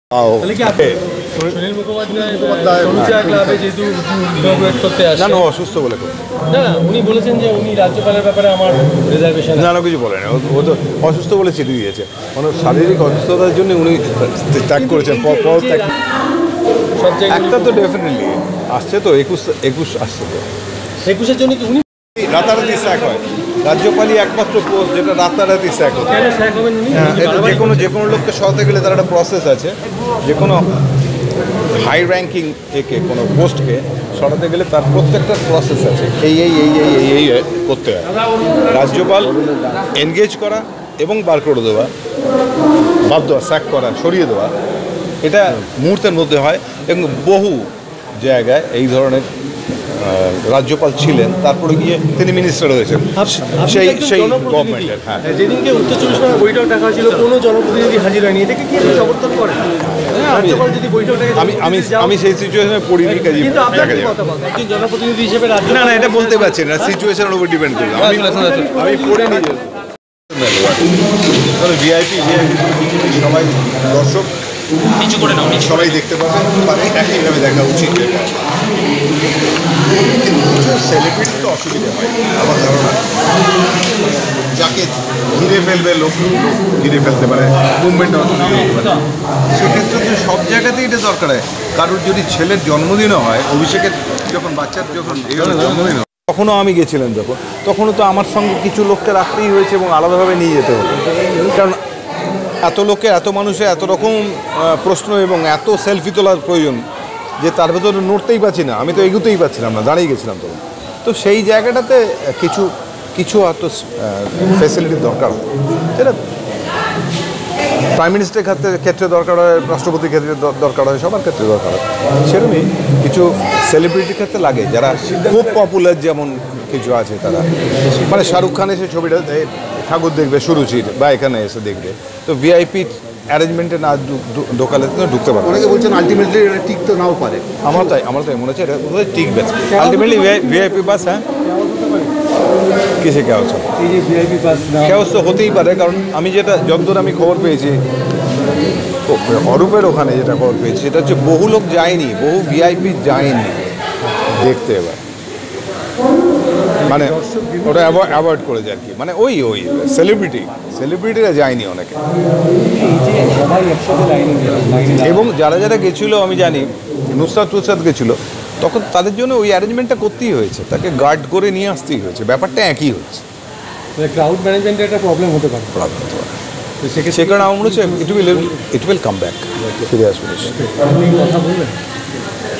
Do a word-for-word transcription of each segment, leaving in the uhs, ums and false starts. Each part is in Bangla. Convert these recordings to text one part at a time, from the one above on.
সুনীল মুখোপাধ্যায় যেহেতু করতে আসে না অসুস্থ বলে না না উনি বলেছেন যে উনি রাজ্যপালের ব্যাপারে আমার রিজার্ভেশন না না কিছু বলেন ও তো অসুস্থ বলে চিঠি দিয়েছে মানে শারীরিক অসুস্থতার জন্য উনি ত্যাগ করেছেন পদ ত্যাগ সব জায়গায় একটা তো ডেফিনেটলি আসছে তো একুশ একুশ আসছে তো একুশের জন্য কি উনি রাতারাতি স্যাক হয় রাজ্যপালই একমাত্র পোস্ট যেটা রাতারাতি স্যাক হয় যে কোনো যে কোনো লোককে সরাতে গেলে তার একটা প্রসেস আছে যে কোনো হাই র্যাঙ্কিং একে কোনো পোস্টকে সরাতে গেলে তার প্রত্যেকটা প্রসেস আছে এই এই এই এই এই এই করতে হয় রাজ্যপাল এনগেজ করা এবং বার করে দেওয়া বাধ্য স্যাক করা সরিয়ে দেওয়া এটা মুহূর্তের মধ্যে হয় এবং বহু জায়গায় এই ধরনের রাজ্যপাল ছিলেন তারপরে গিয়ে তিনি মিনিস্টার হয়েছেন সেই সেই গভর্নমেন্টের হ্যাঁ যেদিনকে উত্তর চব্বিশ পরগনা বৈঠক ডাকা হয়েছিল কোনো জনপ্রতিনিধি হাজির হয়নি এটাকে কি সমর্থন করেন আমি আমি আমি সেই সিচুয়েশনে পড়িনি কাজে জনপ্রতিনিধি হিসেবে না না এটা বলতে পারছি না সিচুয়েশনের উপর ডিপেন্ড করে আমি আমি পড়িনি ভিআইপি ভিআইপি সবাই দর্শক নিচু করে নাও সবাই দেখতে পাবেন পারে একইভাবে দেখা উচিত কিছু সেলিব্রিটি তো অসুবিধা হয় আমার ধারণা যাকে ঘিরে ফেলবে লোক লোক ঘিরে ফেলতে পারে মুভমেন্ট অসুবিধা সেক্ষেত্রে তো সব জায়গাতেই এটা দরকার হয় কারোর যদি ছেলের জন্মদিনও হয় অভিষেকের যখন বাচ্চার যখন জন্মদিন তখনও আমি গেছিলাম যখন তখনও তো আমার সঙ্গে কিছু লোককে রাখতেই হয়েছে এবং আলাদাভাবে নিয়ে যেতে হতো কারণ এত লোকে এত মানুষের এত রকম প্রশ্ন এবং এত সেলফি তোলার প্রয়োজন যে তার ভেতরে নড়তেই পারছি না আমি তো এগোতেই পারছিলাম না দাঁড়িয়ে গেছিলাম তখন তো সেই জায়গাটাতে কিছু কিছু হয়তো ফ্যাসিলিটির দরকার সেটা প্রাইম মিনিস্টারের ক্ষেত্রে ক্ষেত্রে দরকার হয় রাষ্ট্রপতির ক্ষেত্রে দরকার হয় সবার ক্ষেত্রে দরকার হয় সেরকমই কিছু সেলিব্রিটির ক্ষেত্রে লাগে যারা খুব পপুলার যেমন কিছু আছে তারা মানে শাহরুখ খান এসে ছবিটা ঠাকুর দেখবে সুরুচির বা এখানে এসে দেখবে তো ভিআইপি অ্যারেঞ্জমেন্টে না ঢোকালে ঢুকতে পারে অনেকে বলছেন আলটিমেটলি এটা টিকতে নাও পারে আমার তাই আমার তাই মনে হচ্ছে এটা টিকবে আলটিমেটলি ভিআইপি বাস হ্যাঁ কিসে কেউ ভিআইপি বাস কেউ তো হতেই পারে কারণ আমি যেটা যতদূর আমি খবর পেয়েছি অরূপের ওখানে যেটা খবর পেয়েছি সেটা হচ্ছে বহু লোক যায়নি বহু ভিআইপি যায়নি দেখতে এবার মানে ওটা অ্যাভয়েড করেছে আর কি মানে ওই ওই সেলিব্রিটি সেলিব্রিটিরা যায়নি অনেকে এবং যারা যারা গেছিলো আমি জানি নুসরাত টুসরাত গেছিলো তখন তাদের জন্য ওই অ্যারেঞ্জমেন্টটা করতেই হয়েছে তাকে গার্ড করে নিয়ে আসতেই হয়েছে ব্যাপারটা একই হচ্ছে ক্রাউড ম্যানেজমেন্টের একটা প্রবলেম হতে পারে প্রবলেম হতে পারে সে কারণে আমার মনে হচ্ছে it will it will come back ফিরে আসবে কথা বলবেন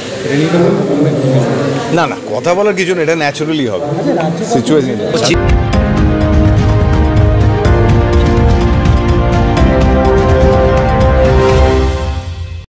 না না কথা বলার কিছু না এটা ন্যাচারালি হবে সিচুয়েশন